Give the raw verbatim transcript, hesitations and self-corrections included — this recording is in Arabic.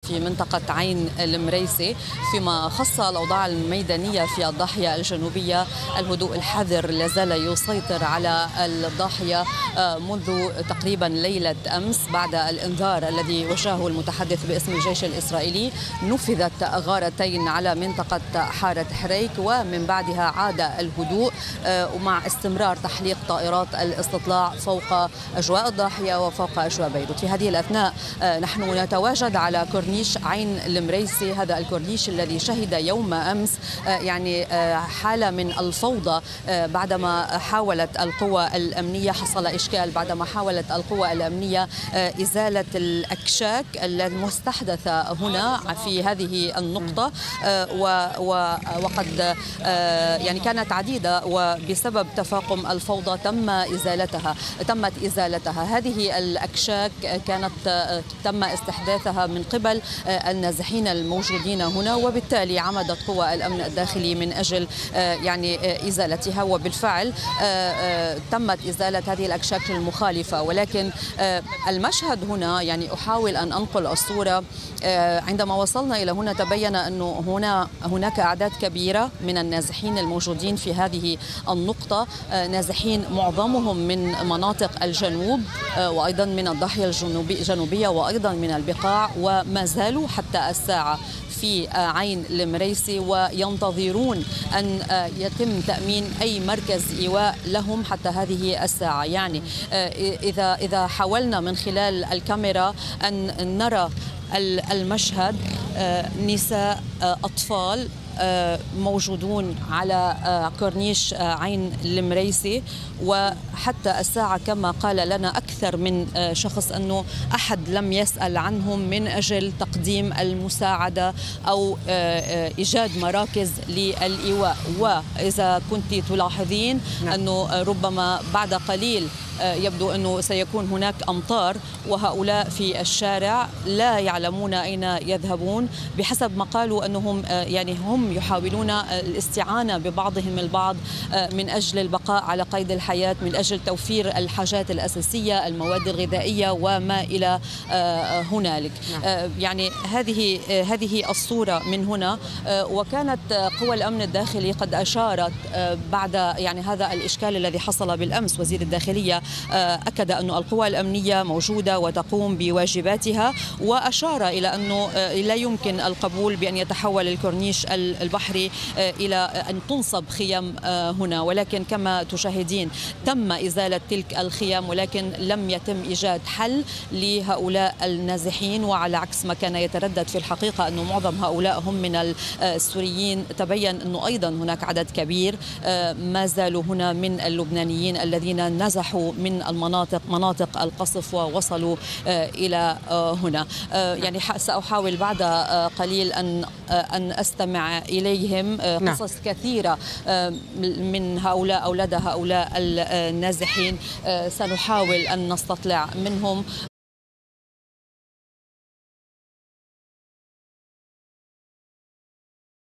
في منطقة عين المريسي. فيما خص الأوضاع الميدانية في الضاحية الجنوبية، الهدوء الحذر لازال يسيطر على الضاحية منذ تقريبا ليلة أمس بعد الإنذار الذي وجهه المتحدث باسم الجيش الإسرائيلي. نفذت غارتين على منطقة حارة حريك، ومن بعدها عاد الهدوء ومع استمرار تحليق طائرات الاستطلاع فوق أجواء الضاحية وفوق أجواء بيروت. في هذه الأثناء نحن نتواجد على كورنيش عين المريسي، هذا الكورنيش الذي شهد يوم أمس يعني حالة من الفوضى بعدما حاولت القوى الأمنية، حصل إشكال بعدما حاولت القوى الأمنية إزالة الأكشاك المستحدثة هنا في هذه النقطة، وقد يعني كانت عديدة، وبسبب تفاقم الفوضى تم إزالتها تمت إزالتها. هذه الأكشاك كانت تم استحداثها من قبل النازحين الموجودين هنا، وبالتالي عمدت قوى الأمن الداخلي من أجل يعني إزالتها، وبالفعل تمت إزالة هذه الأكشاك المخالفة. ولكن المشهد هنا يعني أحاول أن أنقل الصورة. عندما وصلنا إلى هنا تبين أنه هنا هناك أعداد كبيرة من النازحين الموجودين في هذه النقطة، نازحين معظمهم من مناطق الجنوب وأيضا من الضاحية الجنوبية وأيضا من البقاع، وما زالوا حتى الساعة في عين المريسي وينتظرون أن يتم تأمين أي مركز إيواء لهم حتى هذه الساعة. يعني إذا إذا حاولنا من خلال الكاميرا أن نرى المشهد، نساء، أطفال موجودون على كورنيش عين المريسي، وحتى الساعة كما قال لنا أكثر من شخص أنه أحد لم يسأل عنهم من أجل تقديم المساعدة أو إيجاد مراكز للإيواء. وإذا كنت تلاحظين أنه ربما بعد قليل يبدو أنه سيكون هناك أمطار، وهؤلاء في الشارع لا يعلمون أين يذهبون. بحسب ما قالوا أنهم يعني هم يحاولون الاستعانة ببعضهم البعض من أجل البقاء على قيد الحياة، من أجل توفير الحاجات الأساسية، المواد الغذائية وما إلى هنالك. يعني هذه هذه الصورة من هنا. وكانت قوى الأمن الداخلي قد أشارت بعد يعني هذا الإشكال الذي حصل بالأمس. وزير الداخلية أكد أن القوى الأمنية موجودة وتقوم بواجباتها، وأشار إلى أنه لا يمكن القبول بأن يتحول الكورنيش البحري إلى أن تنصب خيام هنا. ولكن كما تشاهدين تم إزالة تلك الخيام، ولكن لم يتم إيجاد حل لهؤلاء النازحين. وعلى عكس ما كان يتردد في الحقيقة أنه معظم هؤلاء هم من السوريين، تبين أنه أيضا هناك عدد كبير ما زالوا هنا من اللبنانيين الذين نزحوا من المناطق مناطق القصف ووصلوا إلى هنا. يعني سأحاول بعد قليل أن أن أستمع إليهم. قصص كثيرة من هؤلاء أو لدى هؤلاء النازحين سنحاول أن نستطلع منهم.